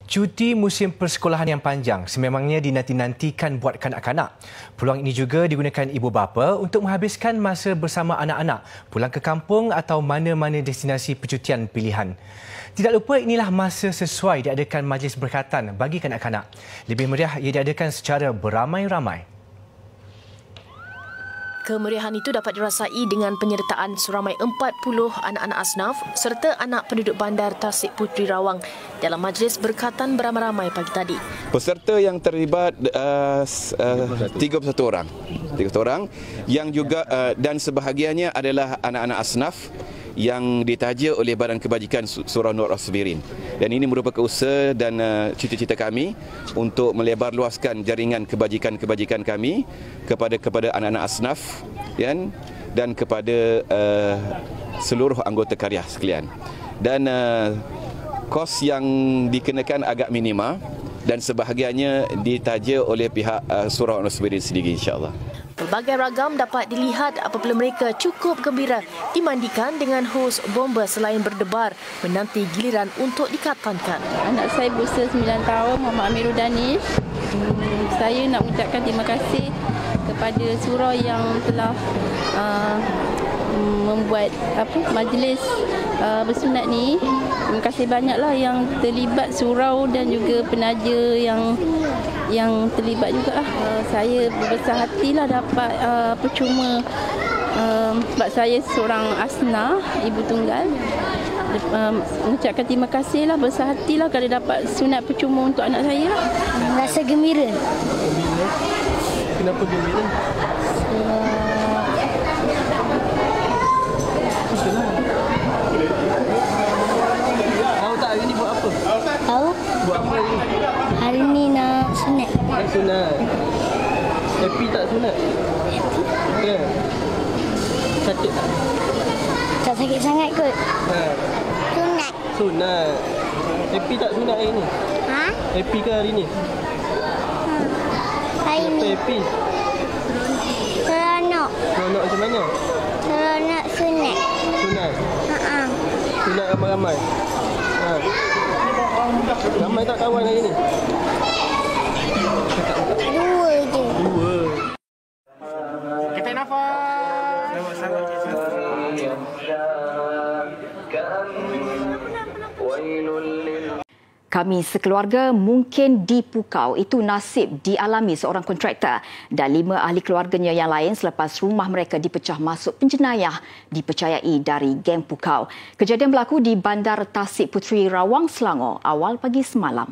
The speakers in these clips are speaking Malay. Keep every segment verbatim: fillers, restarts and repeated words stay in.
Cuti musim persekolahan yang panjang sememangnya dinanti-nantikan buat kanak-kanak. Peluang ini juga digunakan ibu bapa untuk menghabiskan masa bersama anak-anak, pulang ke kampung atau mana-mana destinasi percutian pilihan. Tidak lupa inilah masa sesuai diadakan majlis berkatan bagi kanak-kanak. Lebih meriah ia diadakan secara beramai-ramai. Kemeriahan itu dapat dirasai dengan penyertaan seramai empat puluh anak-anak asnaf serta anak penduduk bandar Tasik Puteri Rawang dalam majlis berkatan beramai-ramai pagi tadi. Peserta yang terlibat uh, uh, tiga puluh satu orang. tiga puluh satu orang yang juga uh, dan sebahagiannya adalah anak-anak asnaf yang ditaja oleh Badan Kebajikan Surau Nur As-Sabirin. Dan ini merupakan usaha dan uh, cita-cita kami untuk melebar luaskan jaringan kebajikan-kebajikan kami kepada kepada anak-anak asnaf kan, dan kepada uh, seluruh anggota karya sekalian. Dan uh, kos yang dikenakan agak minima dan sebahagiannya ditaja oleh pihak uh, Surau Nur As-Sabirin sendiri, insya-Allah. Pelbagai ragam dapat dilihat apabila mereka cukup gembira dimandikan dengan hos bomba selain berdebar menanti giliran untuk dikatankan. Anak saya berusia sembilan tahun, Muhammad Amirul Danish. Hmm, saya nak mengucapkan terima kasih kepada surau yang telah uh, membuat apa majlis uh, bersunat ni. Terima kasih banyaklah yang terlibat surau dan juga penaja yang yang terlibat juga. Uh, saya berbesar hatilah dapat uh, percuma uh, sebab saya seorang asnah, ibu tunggal. Uh, mengucapkan terima kasihlah, besar hatilah kalau dapat sunat percuma untuk anak saya. Rasa gembira. Gembira? Kenapa gembira? Tahu? Buat apa hari ni? Hari ni nak sunat. Nak sunat. Happy tak sunat? Happy. Ya. Sakit tak? Tak sakit sangat kot. Ha. Sunat. Sunat. Happy tak sunat hari ni? Ha? Happy ke hari ni? Hmm. Hari Kenapa ni. happy? Seronok. Seronok macam mana? Seronok sunat. Sunat? Ha-ha. Sunat ramai-ramai? Ha. Ramai tak kawan hari ni? Dua je. Dua. Kita nafas. Kami sekeluarga mungkin dipukau. Itu nasib dialami seorang kontraktor dan lima ahli keluarganya yang lain selepas rumah mereka dipecah masuk penjenayah dipercayai dari geng pukau. Kejadian berlaku di Bandar Tasik Puteri Rawang, Selangor awal pagi semalam.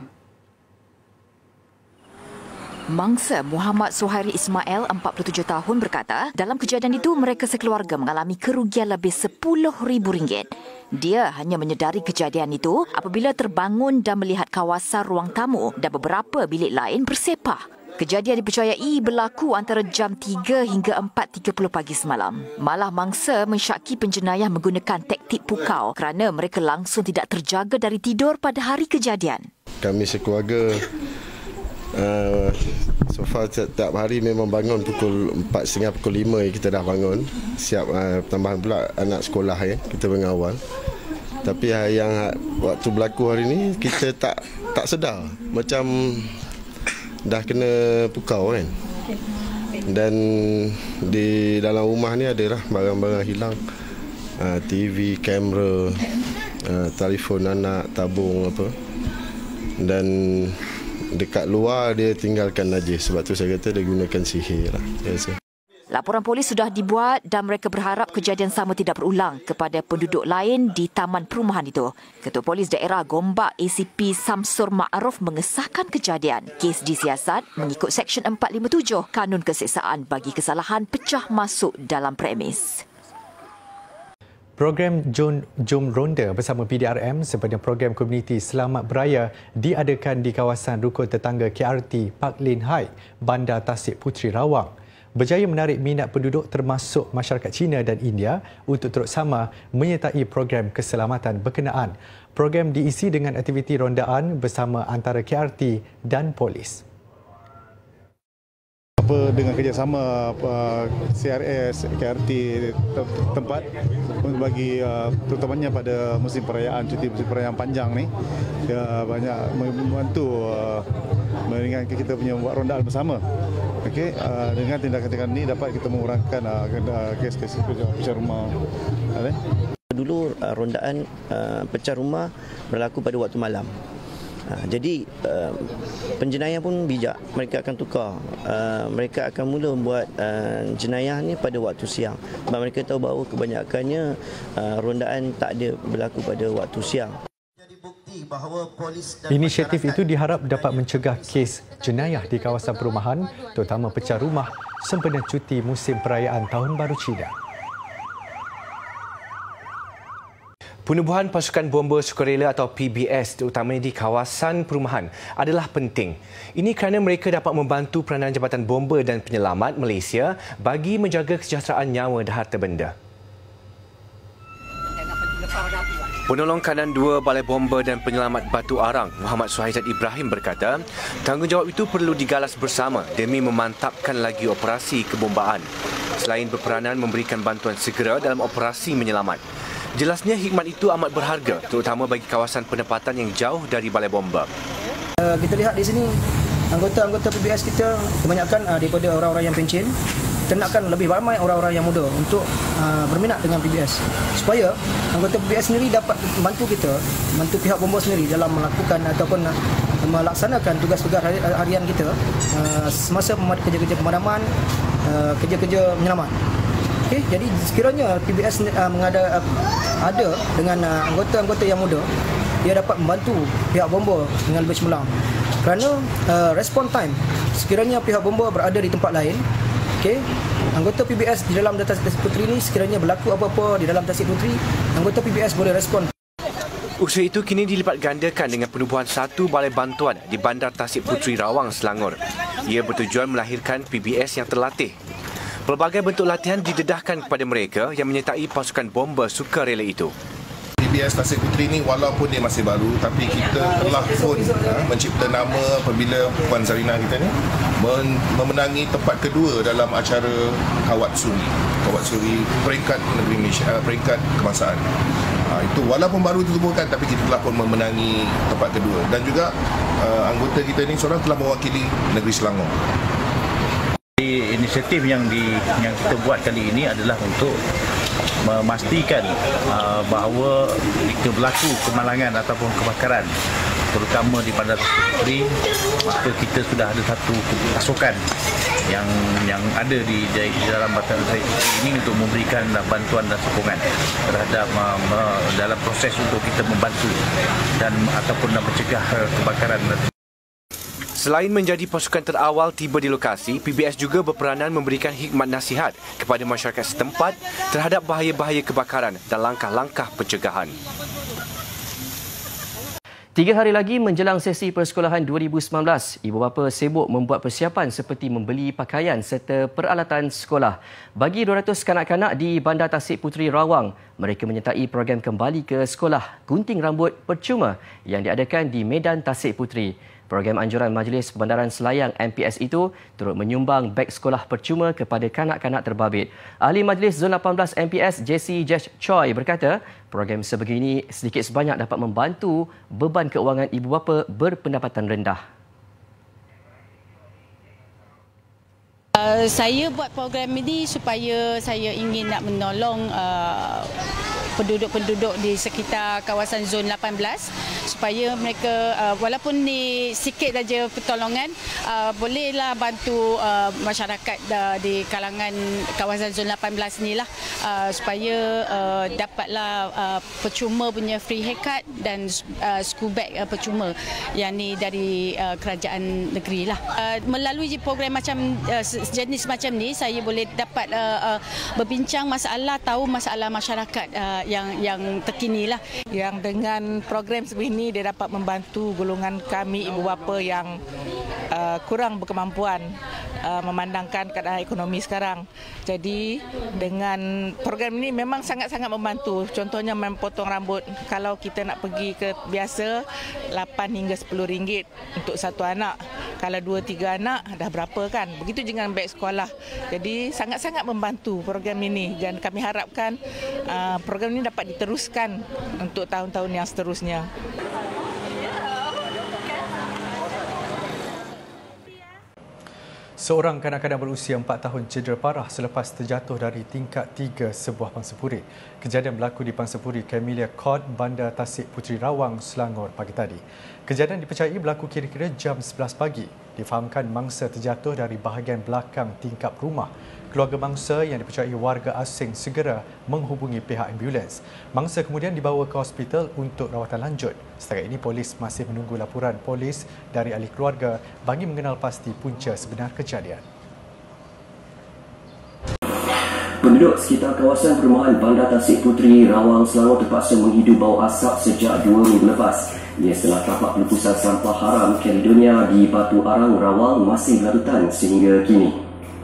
Mangsa Muhammad Suhairi Ismail, empat puluh tujuh tahun berkata, dalam kejadian itu mereka sekeluarga mengalami kerugian lebih sepuluh ribu ringgit. Dia hanya menyedari kejadian itu apabila terbangun dan melihat kawasan ruang tamu dan beberapa bilik lain bersepah. Kejadian dipercayai berlaku antara jam tiga hingga empat tiga puluh pagi semalam. Malah mangsa mensyaki penjenayah menggunakan taktik pukau kerana mereka langsung tidak terjaga dari tidur pada hari kejadian. Kami sekeluarga Uh, so far setiap hari memang bangun pukul empat tiga puluh, pukul lima kita dah bangun. Siap uh, tambahan pula anak sekolah ya, kita mengawal. Tapi uh, yang waktu berlaku hari ni kita tak tak sedar macam dah kena pukau kan. Dan di dalam rumah ni adalah barang-barang hilang. Uh, T V, kamera, uh, telefon anak, tabung apa. Dan dekat luar dia tinggalkan najis. Sebab tu saya kata dia gunakan sihir lah. Laporan polis sudah dibuat dan mereka berharap kejadian sama tidak berulang kepada penduduk lain di taman perumahan itu. Ketua Polis Daerah Gombak A C P Samsur Ma'aruf mengesahkan kejadian. Kes disiasat mengikut Seksyen empat lima tujuh Kanun Keseksaan bagi kesalahan pecah masuk dalam premis. Program Jom, Jom Ronda bersama P D R M sebagai program komuniti Selamat Beraya diadakan di kawasan rukun tetangga K R T Park Lane High, Bandar Tasik Puteri Rawang. Berjaya menarik minat penduduk termasuk masyarakat Cina dan India untuk turut sama menyertai program keselamatan berkenaan. Program diisi dengan aktiviti rondaan bersama antara K R T dan polis. Apa dengan kerjasama uh, C R S, K R T tempat untuk bagi uh, terutamanya pada musim perayaan, cuti musim perayaan panjang ni, ya, banyak membantu uh, meringankan kita punya buat rondaan bersama. Okey, uh, dengan tindakan-tindakan ini dapat kita mengurangkan uh, kes-kes pecah rumah. Okay. Dulu uh, rondaan uh, pecah rumah berlaku pada waktu malam. Ha, jadi uh, penjenayah pun bijak, mereka akan tukar. Uh, mereka akan mula membuat uh, jenayah ni pada waktu siang. Sebab mereka tahu bahawa kebanyakannya uh, rondaan tak ada berlaku pada waktu siang. Inisiatif itu diharap dapat mencegah kes jenayah di kawasan perumahan, terutama pecah rumah sempena cuti musim perayaan Tahun Baru Cina. Penubuhan pasukan bomba sukarela atau P B S terutamanya di kawasan perumahan adalah penting. Ini kerana mereka dapat membantu peranan Jabatan Bomba dan Penyelamat Malaysia bagi menjaga kesejahteraan nyawa dan harta benda. Penolong kanan dua Balai Bomba dan Penyelamat Batu Arang, Muhammad Suhaizat Ibrahim berkata, tanggungjawab itu perlu digalas bersama demi memantapkan lagi operasi kebombaan. Selain berperanan memberikan bantuan segera dalam operasi menyelamat. Jelasnya hikmat itu amat berharga, terutama bagi kawasan penempatan yang jauh dari balai bomba. Uh, kita lihat di sini, anggota-anggota P B S kita kebanyakan uh, daripada orang-orang yang pencen. Kita nakkan lebih ramai orang-orang yang muda untuk uh, berminat dengan P B S. Supaya anggota P B S sendiri dapat membantu kita, membantu pihak bomba sendiri dalam melakukan ataupun uh, melaksanakan tugas-tugas harian kita uh, semasa kerja-kerja pemadaman, uh, kerja-kerja menyelamat. Okay, jadi sekiranya P B S uh, mengada, uh, ada dengan uh, anggota-anggota yang muda, dia dapat membantu pihak bomba dengan lebih cemerlang. Kerana uh, respon time, sekiranya pihak bomba berada di tempat lain, okay, anggota P B S di dalam Tasik Puteri ini sekiranya berlaku apa-apa di dalam Tasik Puteri, anggota P B S boleh respon. Usaha itu kini dilipat gandakan dengan penubuhan satu balai bantuan di Bandar Tasik Puteri Rawang, Selangor. Ia bertujuan melahirkan P B S yang terlatih. Pelbagai bentuk latihan didedahkan kepada mereka yang menyertai pasukan bomba sukarela itu. P B S Tasik Puteri ni walaupun dia masih baru, tapi kita telah pun ha, mencipta nama apabila Puan Zarina kita ni memenangi tempat kedua dalam acara Kawat Suri. Kawat Suri peringkat negeri Malaysia, peringkat kebangsaan. Ha, itu walaupun baru ditubuhkan, tapi kita telah pun memenangi tempat kedua. Dan juga uh, anggota kita ni seorang telah mewakili negeri Selangor. Inisiatif yang di yang kita buat kali ini adalah untuk memastikan uh, bahawa jika berlaku kemalangan ataupun kebakaran, terutama di Bandar Tasik Puteri, maka kita sudah ada satu pasukan yang yang ada di, di dalam Bandar Tasik Puteri ini untuk memberikan bantuan dan sokongan terhadap uh, dalam proses untuk kita membantu dan ataupun mencegah kebakaran. Selain menjadi pasukan terawal tiba di lokasi, P B S juga berperanan memberikan hikmat nasihat kepada masyarakat setempat terhadap bahaya-bahaya kebakaran dan langkah-langkah pencegahan. Tiga hari lagi menjelang sesi persekolahan dua ribu sembilan belas, ibu bapa sibuk membuat persiapan seperti membeli pakaian serta peralatan sekolah. Bagi dua ratus kanak-kanak di Bandar Tasik Puteri Rawang, mereka menyertai program kembali ke sekolah gunting rambut percuma yang diadakan di Medan Tasik Puteri. Program anjuran Majlis Perbandaran Selayang M P S itu turut menyumbang beg sekolah percuma kepada kanak-kanak terbabit. Ahli Majlis Zon lapan belas M P S J C Jesh Choi berkata, program sebegini sedikit sebanyak dapat membantu beban keuangan ibu bapa berpendapatan rendah. Uh, saya buat program ini supaya saya ingin nak menolong uh, penduduk-penduduk di sekitar kawasan Zon lapan belas supaya mereka uh, walaupun ni sikit saja pertolongan uh, bolehlah bantu uh, masyarakat uh, di kalangan kawasan Zon lapan belas ni lah uh, supaya uh, dapatlah uh, percuma punya free haircut dan uh, school bag uh, percuma yang ni dari uh, kerajaan negeri lah. Uh, melalui program macam uh, jenis macam ni saya boleh dapat uh, uh, berbincang masalah, tahu masalah masyarakat uh, yang yang terkini lah. Yang dengan program sebegini dia dapat membantu golongan kami ibu bapa yang uh, kurang berkemampuan uh, memandangkan keadaan ekonomi sekarang. Jadi dengan program ini memang sangat-sangat membantu. Contohnya memotong rambut. Kalau kita nak pergi ke biasa lapan hingga sepuluh ringgit untuk satu anak. Kalau dua tiga anak dah berapa kan? Begitu dengan beg sekolah. Jadi sangat-sangat membantu program ini dan kami harapkan uh, program ini dapat diteruskan untuk tahun-tahun yang seterusnya. Seorang kanak-kanak berusia empat tahun cedera parah selepas terjatuh dari tingkat tiga sebuah pangsapuri. Kejadian berlaku di pangsapuri Camellia Court, Bandar Tasik Puteri Rawang, Selangor pagi tadi. Kejadian dipercayai berlaku kira-kira jam sebelas pagi. Difahamkan mangsa terjatuh dari bahagian belakang tingkap rumah. Keluarga mangsa yang dipercayai warga asing segera menghubungi pihak ambulans. Mangsa kemudian dibawa ke hospital untuk rawatan lanjut. Setakat ini polis masih menunggu laporan polis dari ahli keluarga bagi mengenal pasti punca sebenar kejadian. Penduduk sekitar kawasan perumahan Bandar Tasik Puteri Rawang, Selangor terpaksa menghidu bau asap sejak dua minggu lepas. Ia setelah tapak pelepasan sampah haram Caledonia di Batu Arang, Rawang masih berlarutan sehingga kini.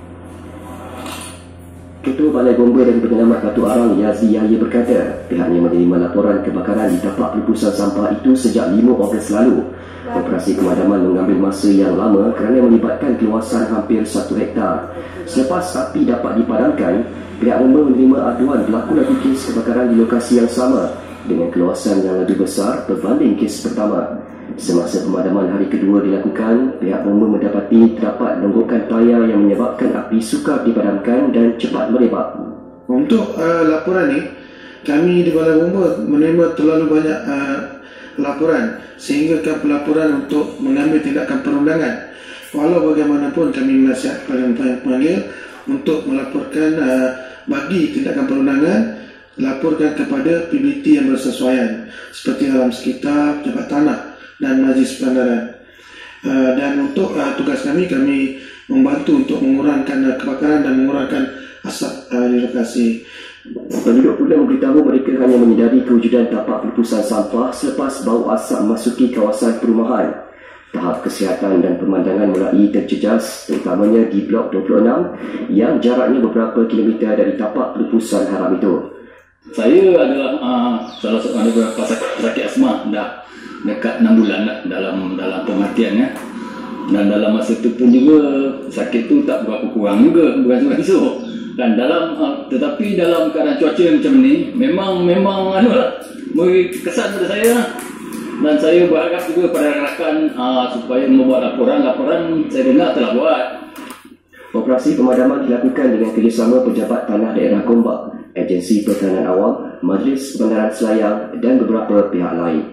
Ketua Balai Bomba dan Penyelamat Batu Arang, Yazdi Yahya berkata, pihaknya menerima laporan kebakaran di tapak pelepasan sampah itu sejak lima Ogos lalu. Operasi pemadaman mengambil masa yang lama kerana melibatkan keluasan hampir satu hektar. Selepas api dapat dipadamkan, pihak bomba menerima aduan berlaku-laku kes kebakaran di lokasi yang sama dengan keluasan yang lebih besar berbanding kes pertama. Semasa pemadaman hari kedua dilakukan, pihak bomba mendapati terdapat longgokan tayar yang menyebabkan api sukar dipadamkan dan cepat merebak. Untuk uh, laporan ini, kami di Balai Bomba menerima terlalu banyak uh, laporan sehingga pelaporan untuk mengambil tindakan perundangan. Walau bagaimanapun kami menasihatkan kepada panggil untuk melaporkan uh, bagi tindakan perundangan, laporkan kepada P B T yang bersesuaian seperti alam sekitar, pejabat tanah dan majlis pengandaran. Uh, dan untuk uh, tugas kami, kami membantu untuk mengurangkan uh, kebakaran dan mengurangkan asap uh, di lokasi. Penduduk pula memberitahu mereka hanya menyedari kewujudan tapak pelepasan sampah selepas bau asap memasuki kawasan perumahan. Tahap kesihatan dan pemandangan mulai terjejas, terutamanya di Blok dua puluh enam yang jaraknya beberapa kilometer dari tapak pelepasan haram itu. Saya adalah uh, salah seorang beberapa sakit asma dah dekat enam bulan dah dalam dalam pematiannya, dan dalam masa itu pun juga sakit tu tak berapa kurang juga, bukan beransur. Dan dalam uh, tetapi dalam keadaan cuaca macam ni memang memang anu lah, beri kesan pada saya, dan saya berharap juga pada rakan-rakan uh, supaya membuat laporan laporan saya dengar telah buat. Operasi pemadaman dilakukan dengan kerjasama Pejabat Tanah Daerah Gombak, Agensi Pertahanan Awam, Majlis Pengandaran Selayang dan beberapa pihak lain.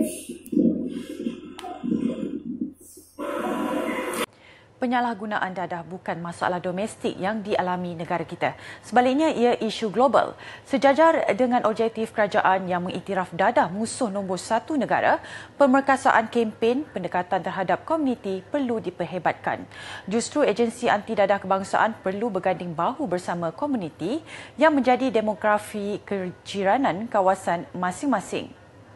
Penyalahgunaan dadah bukan masalah domestik yang dialami negara kita. Sebaliknya, ia isu global. Sejajar dengan objektif kerajaan yang mengiktiraf dadah musuh nombor satu negara, pemerkasaan kempen pendekatan terhadap komuniti perlu diperhebatkan. Justru agensi anti dadah kebangsaan perlu berganding bahu bersama komuniti yang menjadi demografi kejiranan kawasan masing-masing.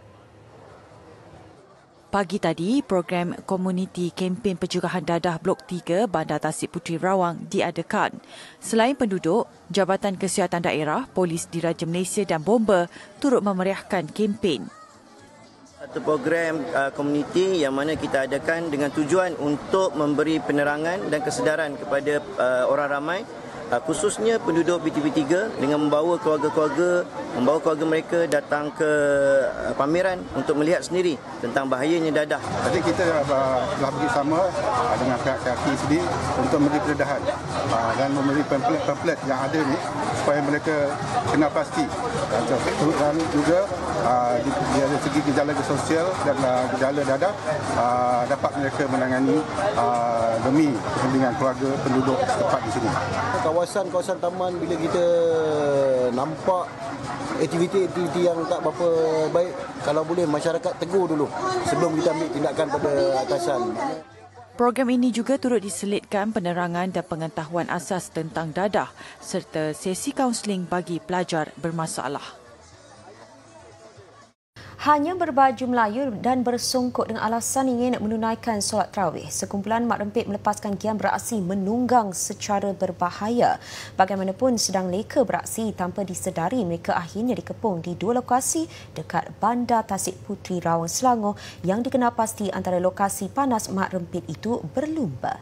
Pagi tadi, program komuniti kempen pencegahan dadah Blok tiga Bandar Tasik Puteri Rawang diadakan. Selain penduduk, Jabatan Kesihatan Daerah, Polis Diraja Malaysia dan Bomba turut memeriahkan kempen. Satu program uh, komuniti yang mana kita adakan dengan tujuan untuk memberi penerangan dan kesedaran kepada uh, orang ramai, uh, khususnya penduduk B T B tiga, dengan membawa keluarga-keluarga, membawa keluarga mereka datang ke uh, pameran untuk melihat sendiri tentang bahayanya dadah. Jadi kita uh, telah bekerjasama uh, dengan pihak K F T sendiri untuk memberi pendedahan uh, dan memberi pamflet-pamflet yang ada ni supaya mereka kenal pasti, dan juga uh, di, di segi gejala sosial dan uh, gejala dadah uh, dapat mereka menangani uh, demi kepentingan keluarga penduduk setempat di sini. Kawasan-kawasan taman, bila kita nampak aktiviti-aktiviti yang tak berapa baik, kalau boleh masyarakat tegur dulu sebelum kita ambil tindakan pada atasan. Program ini juga turut diselitkan penerangan dan pengetahuan asas tentang dadah serta sesi kaunseling bagi pelajar bermasalah. hanya berbaju Melayu dan bersongkok dengan alasan ingin menunaikan solat tarawih. Sekumpulan mak rempit melepaskan gian beraksi menunggang secara berbahaya. Bagaimanapun sedang leka beraksi tanpa disedari, mereka akhirnya dikepung di dua lokasi dekat Bandar Tasik Puteri Rawang Selangor yang dikenal pasti antara lokasi panas mak rempit itu berlumba.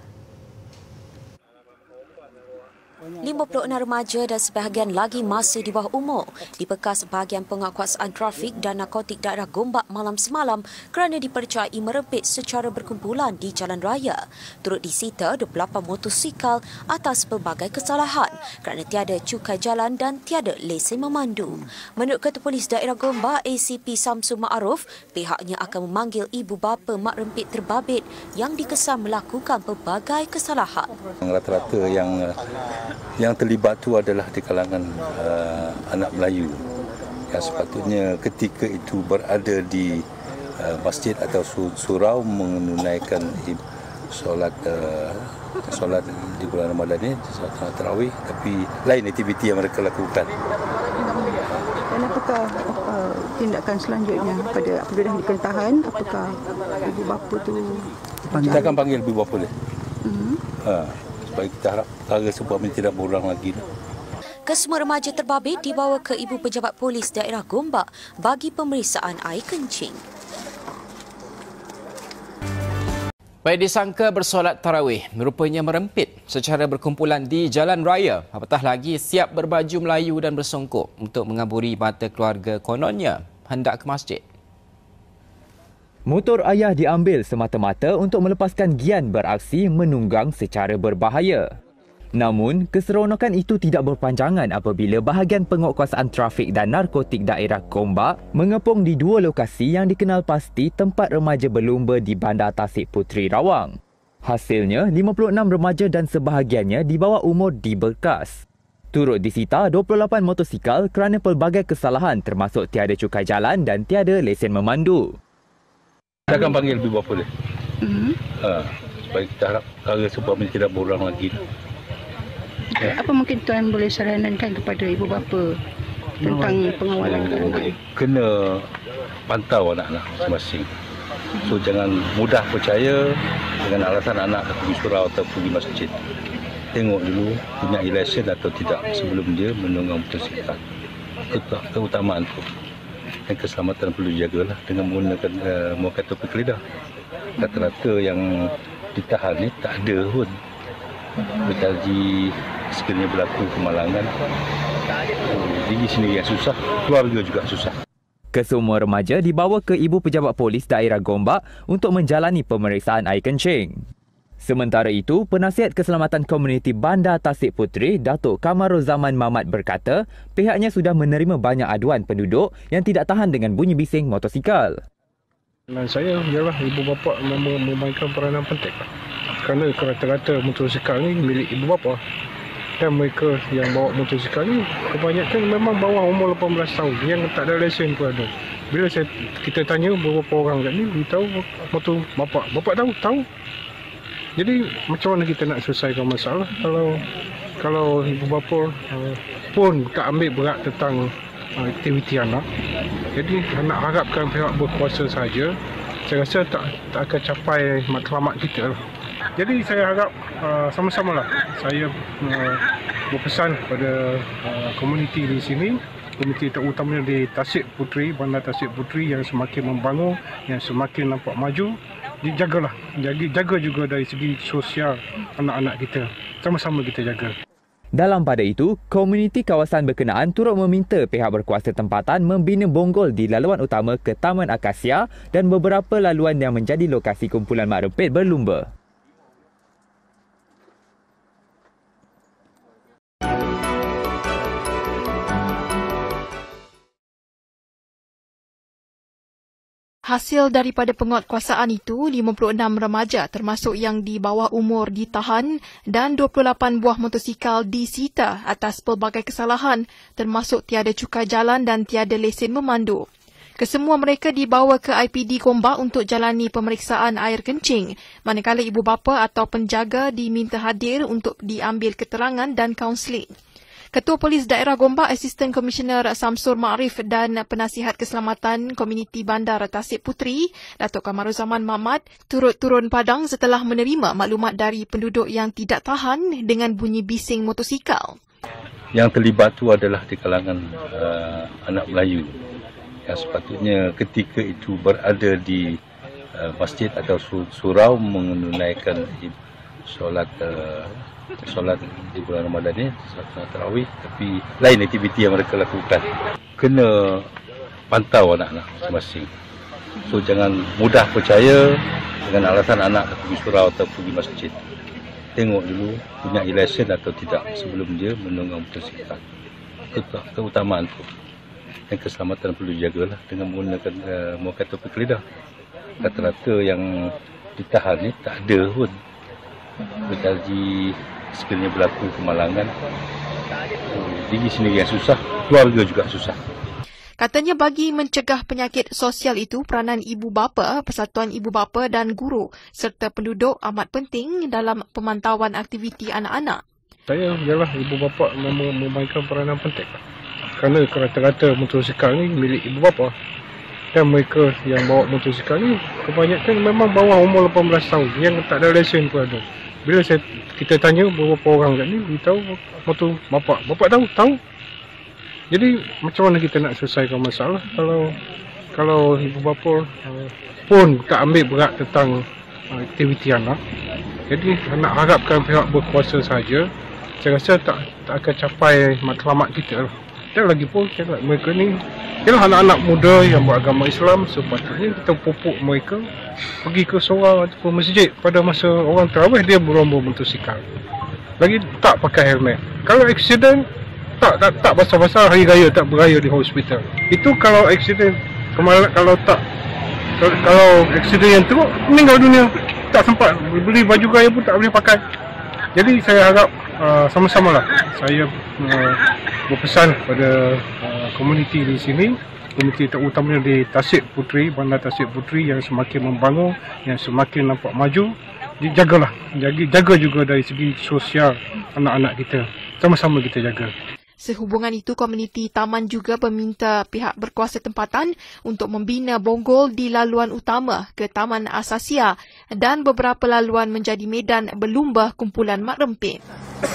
lima puluh enam remaja dan sebahagian lagi masih di bawah umur dibekas bahagian penguatkuasaan trafik dan narkotik daerah Gombak malam semalam kerana dipercayai merempit secara berkumpulan di jalan raya. Turut disita dua puluh lapan motosikal atas pelbagai kesalahan kerana tiada cukai jalan dan tiada lesen memandu. Menurut Ketua Polis Daerah Gombak A C P Samsul Ma'aruf, pihaknya akan memanggil ibu bapa mak rempit terbabit yang dikesan melakukan pelbagai kesalahan. Rata-rata yang yang terlibat tu adalah di kalangan uh, anak Melayu yang sepatutnya ketika itu berada di uh, masjid atau surau menunaikan solat uh, solat di bulan Ramadan ini, solat tarawih, tapi lain aktiviti yang mereka lakukan. Dan apakah uh, tindakan selanjutnya pada apabila dah dikentahan, apakah ibu bapa tu kita akan panggil ibu bapa dia. Hmm. Ha. Supaya kita harap perkara sebuah ini tidak berulang lagi. Kesemua remaja terbabit dibawa ke Ibu Pejabat Polis Daerah Gombak bagi pemeriksaan air kencing. Baik, disangka bersolat tarawih, rupanya merempit secara berkumpulan di jalan raya. Apatah lagi siap berbaju Melayu dan bersongkok untuk mengaburi mata keluarga kononnya hendak ke masjid. Motor ayah diambil semata-mata untuk melepaskan gian beraksi menunggang secara berbahaya. Namun, keseronokan itu tidak berpanjangan apabila bahagian penguatkuasaan trafik dan narkotik daerah Gombak mengepung di dua lokasi yang dikenal pasti tempat remaja berlumba di Bandar Tasik Puteri Rawang. Hasilnya, lima puluh enam remaja dan sebahagiannya di bawah umur diberkas. Turut disita dua puluh lapan motosikal kerana pelbagai kesalahan termasuk tiada cukai jalan dan tiada lesen memandu. Kita akan panggil ibu bapa dia. Hmm. Ha, supaya kita harap perkara sebuah ini tidak berulang lagi. Ya. Apa mungkin tuan boleh sarankan kepada ibu bapa tentang pengawalan anak? Kena pantau anak-anak masing-masing. So jangan mudah percaya dengan alasan anak nak pergi surau atau pergi masjid. Tengok dulu punya lesen atau tidak sebelum dia menunggang motosikal. Keutamaan itu. Dan keselamatan perlu dijagalah dengan menggunakan uh, muka topi kelidah. Rata-rata yang ditahan ni tak ada pun. Berkaji sekiranya berlaku kemalangan. Diri sendiri yang susah, keluarga juga susah. Kesemua remaja dibawa ke Ibu Pejabat Polis Daerah Gombak untuk menjalani pemeriksaan air kencing. Sementara itu, Penasihat Keselamatan Komuniti Bandar Tasik Puteri, Datuk Kamaruzaman Mamat berkata, pihaknya sudah menerima banyak aduan penduduk yang tidak tahan dengan bunyi bising motosikal. Dan saya ialah ibu bapa mem- memainkan peranan penting. Kerana rata-rata motosikal ni milik ibu bapa. Dan mereka yang bawa motosikal ni kebanyakan memang bawah umur lapan belas tahun yang tak ada lesen pun ada. Bila saya, kita tanya beberapa orang kat ni, beritahu motor bapa. Bapa tahu, tahu. Jadi macam mana kita nak selesaikan masalah kalau kalau ibu bapa uh, pun tak ambil berat tentang uh, aktiviti anak. Jadi nak harapkan pihak berkuasa saja, saya rasa tak tak akan capai matlamat kita. Jadi saya harap uh, sama-sama lah saya uh, berpesan kepada uh, komuniti di sini, komuniti terutamanya di Tasik Puteri, Bandar Tasik Puteri yang semakin membangun, yang semakin nampak maju. Dijagalah, jaga, jaga juga dari segi sosial anak-anak kita. Sama-sama kita jaga. Dalam pada itu, komuniti kawasan berkenaan turut meminta pihak berkuasa tempatan membina bonggol di laluan utama ke Taman Akasia dan beberapa laluan yang menjadi lokasi kumpulan mak rempit berlumba. Hasil daripada penguatkuasaan itu, lima puluh enam remaja termasuk yang di bawah umur ditahan dan dua puluh lapan buah motosikal disita atas pelbagai kesalahan termasuk tiada cukai jalan dan tiada lesen memandu. Kesemua mereka dibawa ke I P D Gombak untuk jalani pemeriksaan air kencing, manakala ibu bapa atau penjaga diminta hadir untuk diambil keterangan dan kaunseling. Ketua Polis Daerah Gombak, Asisten Komisioner Samsur Ma'arif dan Penasihat Keselamatan Komuniti Bandar Tasik Puteri, Datuk Kamaruzaman Mahmad, turut turun padang setelah menerima maklumat dari penduduk yang tidak tahan dengan bunyi bising motosikal. Yang terlibat tu adalah di kalangan uh, anak Melayu yang sepatutnya ketika itu berada di uh, masjid atau surau menunaikan solat uh, solat di bulan Ramadan ni, solat tarawih, tapi lain aktiviti yang mereka lakukan. Kena pantau anak-anak masing-masing. So jangan mudah percaya dengan alasan anak pergi surau atau pergi masjid. Tengok dulu punya lesen atau tidak sebelum dia menunggang motosikal. Keutamaan tu. Dan keselamatan perlu dijagalah dengan menggunakan uh, muka topik lidah. Rata-rata yang ditahan ni tak ada pun. Berkaji sekiranya berlaku kemalangan, diri sendiri yang susah, keluarga juga susah. Katanya bagi mencegah penyakit sosial itu, peranan ibu bapa, persatuan ibu bapa dan guru serta penduduk amat penting dalam pemantauan aktiviti anak-anak. Saya ialah ibu bapa mem- memainkan peranan penting. Kerana rata-rata motosikal ni milik ibu bapa. Dan mereka yang bawa motosikal ni kebanyakan memang bawah umur lapan belas tahun, yang tak ada lesen pun ada. Bila saya, kita tanya beberapa orang kat ni, beritahu motor bapak. Bapak tahu? Tahu. Jadi macam mana kita nak selesaikan masalah kalau kalau ibu bapa uh, pun tak ambil berat tentang uh, aktiviti anak. Jadi nak harapkan pihak berkuasa saja, saya rasa tak, tak akan capai matlamat kita lah. Dan lagi pun mereka ni ialah anak-anak muda yang beragama Islam, sepatutnya kita pupuk mereka pergi ke surau ataupun masjid pada masa orang tarawih dia berlomba motosikal. Lagi tak pakai helmet. Kalau aksiden tak tak tak basah-basah hari raya tak beraya di hospital. Itu kalau aksiden kemarin, kalau tak kalau, kalau aksiden yang teruk meninggal dunia, tak sempat beli baju raya pun tak boleh pakai. Jadi saya harap uh, sama-samalah saya uh, berpesan pada uh, komuniti di sini, komuniti terutamanya di Tasik Puteri, Bandar Tasik Puteri yang semakin membangun, yang semakin nampak maju, dijagalah, jaga, jaga juga dari segi sosial anak-anak kita. Sama-sama kita jaga. Sehubungan itu, komuniti taman juga meminta pihak berkuasa tempatan untuk membina bonggol di laluan utama ke Taman Asasia dan beberapa laluan menjadi medan berlumba kumpulan mak rempit.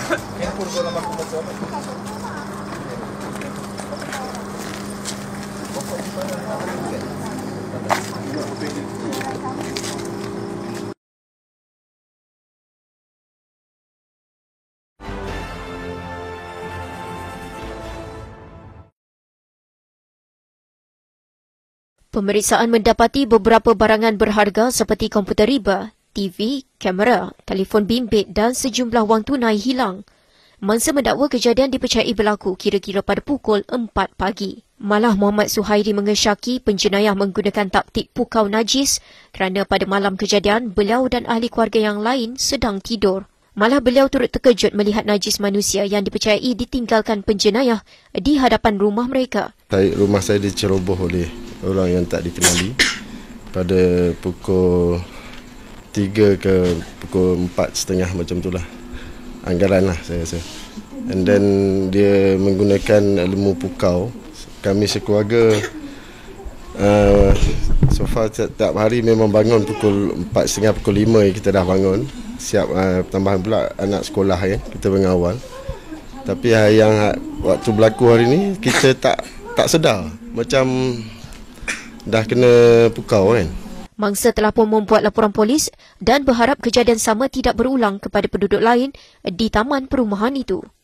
Pemeriksaan mendapati beberapa barangan berharga seperti komputer riba, T V, kamera, telefon bimbit dan sejumlah wang tunai hilang. Mangsa mendakwa kejadian dipercayai berlaku kira-kira pada pukul empat pagi. Malah Muhammad Suhairi mengesyaki penjenayah menggunakan taktik pukau najis kerana pada malam kejadian beliau dan ahli keluarga yang lain sedang tidur. Malah beliau turut terkejut melihat najis manusia yang dipercayai ditinggalkan penjenayah di hadapan rumah mereka. Rumah saya diceroboh oleh orang yang tak dikenali pada pukul tiga ke pukul empat setengah macam itulah. Anggaran lah saya rasa. And then dia menggunakan ilmu pukau. Kami sekeluarga uh, so far setiap hari memang bangun pukul empat setengah pukul lima kita dah bangun. Siap uh, tambahan pula anak sekolah ya, kita mengawal. Tapi uh, yang waktu berlaku hari ni kita tak tak sedar macam dah kena pukau kan. Mangsa telah pun membuat laporan polis dan berharap kejadian sama tidak berulang kepada penduduk lain di taman perumahan itu.